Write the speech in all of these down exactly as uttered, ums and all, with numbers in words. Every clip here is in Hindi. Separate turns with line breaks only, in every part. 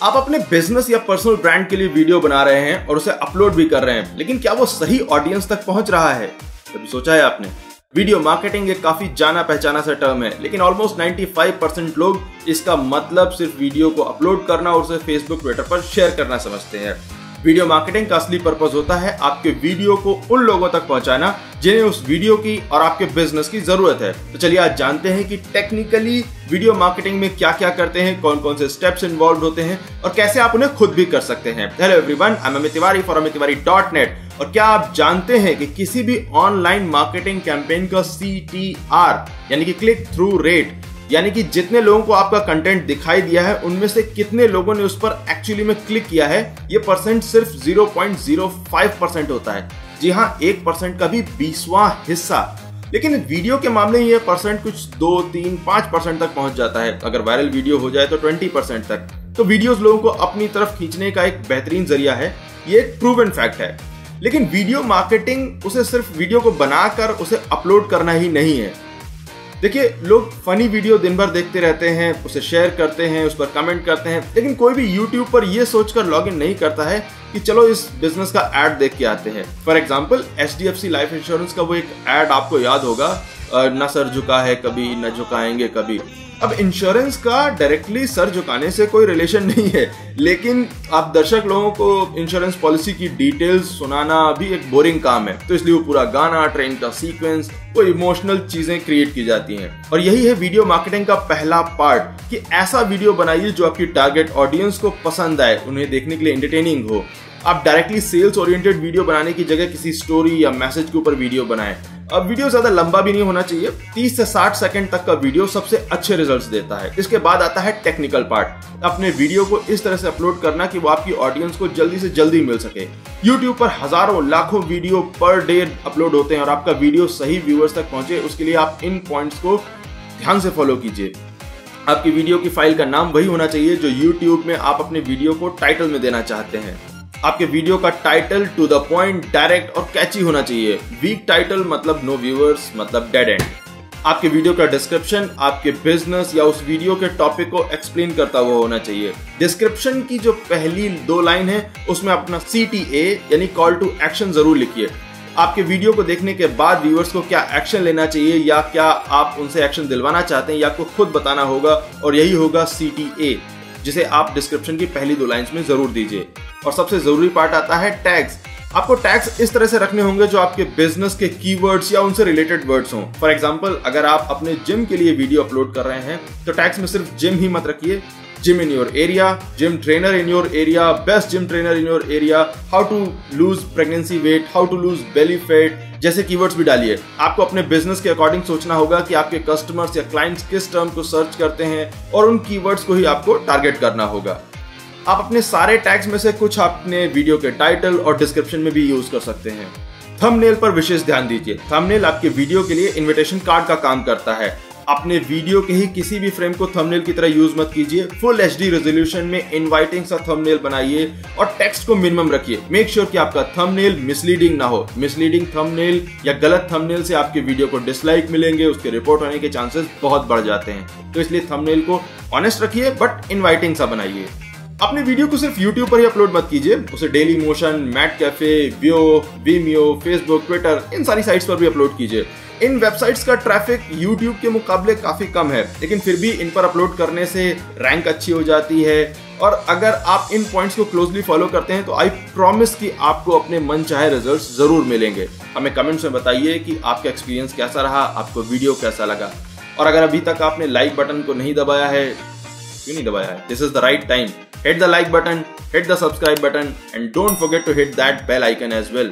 आप अपने बिजनेस या पर्सनल ब्रांड के लिए वीडियो बना रहे हैं और उसे अपलोड भी कर रहे हैं, लेकिन क्या वो सही ऑडियंस तक पहुंच रहा है? कभी सोचा है आपने? वीडियो मार्केटिंग एक काफी जाना पहचाना सा टर्म है, लेकिन ऑलमोस्ट पचानवे परसेंट लोग इसका मतलब सिर्फ वीडियो को अपलोड करना और उसे फेसबुक ट्विटर पर शेयर करना समझते हैं। वीडियो मार्केटिंग का असली पर्पस होता है आपके वीडियो को उन लोगों तक पहुंचाना जिन्हें उस वीडियो की और आपके बिजनेस की जरूरत है। तो चलिए आज जानते हैं कि टेक्निकली वीडियो मार्केटिंग में क्या क्या करते हैं, कौन कौन से स्टेप्स इन्वॉल्व होते हैं और कैसे आप उन्हें खुद भी कर सकते हैं। Hello everyone, I am Amit Tiwari for Amit Tiwari dot net. और क्या आप जानते हैं कि किसी भी ऑनलाइन मार्केटिंग कैंपेन का सी टी आर यानी कि क्लिक थ्रू रेट, यानी कि जितने लोगों को आपका कंटेंट दिखाई दिया है उनमें से कितने लोगों ने उस पर एक्चुअली में क्लिक किया है, ये परसेंट सिर्फ zero point zero five percent होता है। जी हाँ, एक परसेंट का भी बीसवां हिस्सा। लेकिन वीडियो के मामले में ये परसेंट कुछ दो तीन पांच परसेंट तक पहुंच जाता है। अगर वायरल वीडियो हो जाए तो ट्वेंटी परसेंट तक। तो वीडियोस लोगों को अपनी तरफ खींचने का एक बेहतरीन जरिया है, ये एक प्रूवन फैक्ट है। लेकिन वीडियो मार्केटिंग उसे सिर्फ वीडियो को बनाकर उसे अपलोड करना ही नहीं है। देखिए, लोग फनी वीडियो दिन भर देखते रहते हैं, उसे शेयर करते हैं, उस पर कमेंट करते हैं, लेकिन कोई भी यूट्यूब पर यह सोचकर लॉग इन नहीं करता है कि चलो इस बिजनेस का एड देख के आते हैं। For example, H D F C life insurance का वो एक एड आपको याद होगा, ना सर झुका है कभी, न झुकाएंगे कभी। अब इंश्योरेंस का डायरेक्टली सर झुकाने से कोई रिलेशन नहीं है, लेकिन आप दर्शक लोगों को इंश्योरेंस पॉलिसी की डिटेल्स सुनाना भी एक बोरिंग काम है, तो इसलिए वो पूरा गाना, ट्रेन का सीक्वेंस, वो इमोशनल चीजें क्रिएट की जाती हैं। और यही है वीडियो मार्केटिंग का पहला पार्ट कि ऐसा वीडियो बनाइए जो आपकी टारगेट ऑडियंस को पसंद आए, उन्हें देखने के लिए एंटरटेनिंग हो। आप डायरेक्टली सेल्स ओरिएंटेड वीडियो बनाने की जगह किसी स्टोरी या मैसेज के ऊपर वीडियो बनाएं। अब वीडियो ज्यादा लंबा भी नहीं होना चाहिए, तीस से साठ सेकंड तक का वीडियो सबसे अच्छे रिजल्ट्स देता है। इसके बाद आता है टेक्निकल पार्ट, अपने वीडियो को इस तरह से अपलोड करना कि वो आपकी ऑडियंस को जल्दी से जल्दी मिल सके। यूट्यूब पर हजारों लाखों वीडियो पर डे अपलोड होते हैं और आपका वीडियो सही व्यूअर्स तक पहुंचे, उसके लिए आप इन पॉइंट्स को ध्यान से फॉलो कीजिए। आपकी वीडियो की फाइल का नाम वही होना चाहिए जो यूट्यूब में आप अपने वीडियो को टाइटल में देना चाहते हैं। आपके वीडियो का title to the point, direct और कैची होना चाहिए। वीक टाइटल मतलब नो व्यूअर्स, मतलब डेड एंड। आपके वीडियो का डिस्क्रिप्शन आपके बिजनेस या उस वीडियो के टॉपिक को एक्सप्लेन करता हुआ होना चाहिए। डिस्क्रिप्शन की जो पहली दो लाइन है उसमें अपना सी टी ए यानी कॉल टू एक्शन जरूर लिखिए। आपके वीडियो को देखने के बाद व्यूअर्स को क्या एक्शन लेना चाहिए या क्या आप उनसे एक्शन दिलवाना चाहते हैं, या आपको खुद बताना होगा, और यही होगा सी टी ए, जिसे आप डिस्क्रिप्शन की पहली दो लाइंस में जरूर दीजिए। और सबसे जरूरी पार्ट आता है टैग्स। आपको टैग्स इस तरह से रखने होंगे जो आपके बिजनेस के कीवर्ड्स या उनसे रिलेटेड वर्ड्स हों। फॉर एग्जांपल, अगर आप अपने जिम के लिए वीडियो अपलोड कर रहे हैं तो टैग्स में सिर्फ जिम ही मत रखिए। Gym in your area, gym trainer in your area, best gym trainer in your area, how to lose pregnancy weight, how to lose belly fat जैसे कीवर्ड्स भी डालिए। आपको अपने बिजनेस के अकॉर्डिंग सोचना होगा कि आपके कस्टमर्स या क्लाइंट्स किस टर्म को सर्च करते हैं और उन कीवर्ड्स को ही आपको टारगेट करना होगा। आप अपने सारे टैग्स में से कुछ अपने वीडियो के टाइटल और डिस्क्रिप्शन में भी यूज कर सकते हैं। थंबनेल पर विशेष ध्यान दीजिए। थंबनेल आपके वीडियो के लिए इनविटेशन कार्ड का काम करता है। अपने वीडियो के ही किसी भी फ्रेम को थंबनेल की तरह यूज मत कीजिए। फुल एच डी रेजोल्यूशन में इनवाइटिंग सा थंबनेल बनाइए और टेक्स्ट को मिनिमम रखिए। मेक श्योर कि आपका थंबनेल मिसलीडिंग ना हो। मिसलीडिंग थंबनेल या गलत थंबनेल से आपके वीडियो को डिसलाइक मिलेंगे, उसके रिपोर्ट होने के चांसेस बहुत बढ़ जाते हैं। तो इसलिए थंबनेल को ऑनेस्ट रखिए बट इनवाइटिंग सा बनाइए। अपने वीडियो को सिर्फ यूट्यूब पर ही अपलोड मत कीजिए, उसे Dailymotion, Metacafe, Veoh, Vimeo, Facebook, Twitter, इन सारी साइट्स पर भी अपलोड कीजिए। इन वेबसाइट्स का ट्रैफिक यूट्यूब के मुकाबले काफी कम है, लेकिन फिर भी इन पर अपलोड करने से रैंक अच्छी हो जाती है। और अगर आप इन पॉइंट्स को क्लोजली फॉलो करते हैं तो आई प्रॉमिस कि आपको अपने मन चाहे रिजल्ट्स जरूर मिलेंगे। हमें कमेंट्स में बताइए कि आपका एक्सपीरियंस कैसा रहा, आपको वीडियो कैसा लगा। और अगर अभी तक आपने लाइक बटन को नहीं दबाया है, क्यों नहीं दबाया है? This is the right time. Hit the like button, hit the subscribe button, and don't forget to hit that bell icon as well.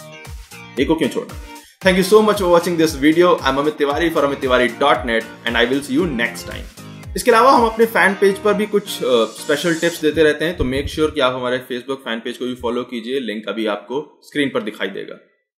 देखो क्यों छोड़ना? Thank you so much for watching this video. I'm Amit Tiwari for amit tiwari dot net and I will see you next time. इसके अलावा हम अपने फैन पेज पर भी कुछ स्पेशल टिप्स देते रहते हैं, तो मेक श्योर कि आप हमारे फेसबुक फैन पेज को भी फॉलो कीजिए। लिंक अभी आपको स्क्रीन पर दिखाई देगा।